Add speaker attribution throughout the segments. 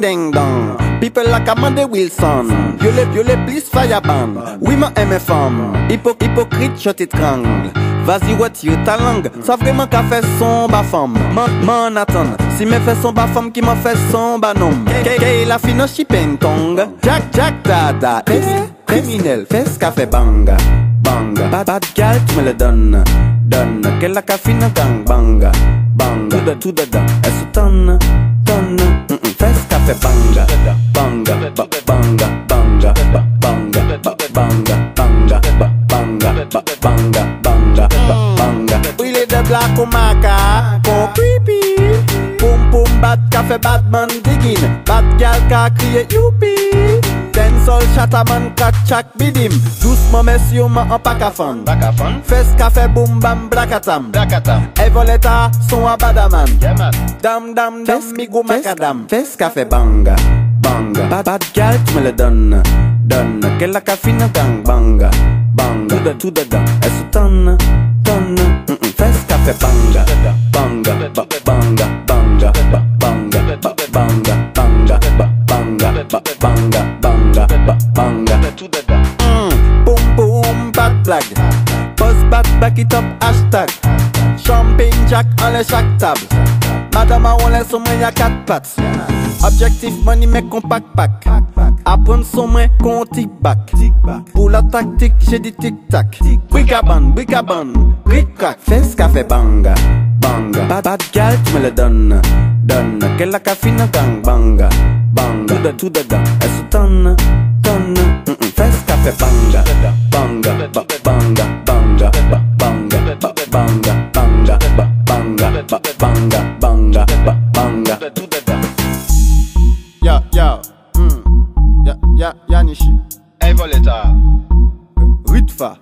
Speaker 1: ding dong. People like Amanda Wilson. Violé, please fireban. Oui, ma MFM. Hypocrite, je t'étrangle. Vas-y, retire ta langue. Ça vraiment qu'a fait son bas femme. Man attend. Si me fait son bas femme qui m'a fait son bas nom. Kay la fino chipeng tong. Jack dada. Criminel, fais ce qu'a fait banga. Bad girl, tu me le donnes. Quelle la cafine gang banga. Tout dedans. Elle se tonne. Fais ce qu'a fait banga. Il est de black ou maca. Con creepy. Poum bad café Batman digging. Bad gal ka crié youpi. Sol chataman kachak bidim. Doucement messieurs ma en pack à fan. Fes café boom bam blakatam. Evoleta son a badaman. Dam mi go macadam. Fes café banga. Bad gal tu me le donnes. Quelle la cafine gang banga. Tout dedans. Elle se tonne. Fes café banga. Boom, bad flag. Post back it up, hashtag. Champagne jack en les chaque table. Madame a on laisse au moins y'a 4 pattes. Objectif money mais compact pack. Apprendre son main qu'on tic back. Pour la tactique j'ai dit tic tac. Bricaban, bric crack. Fais ce qu'a fait banga. Bad gal tu me le donnes. Quelle la cafine gang banga. Tout dedans. Elle se tonne. Fais ce qu'a fait banga. Tout dedans. Yanishi.
Speaker 2: Evoleta.
Speaker 1: Ritfa.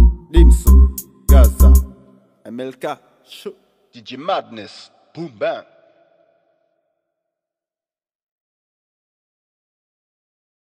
Speaker 1: Dimsu. Gaza. MLK.
Speaker 2: DJ Madness. Boom bang.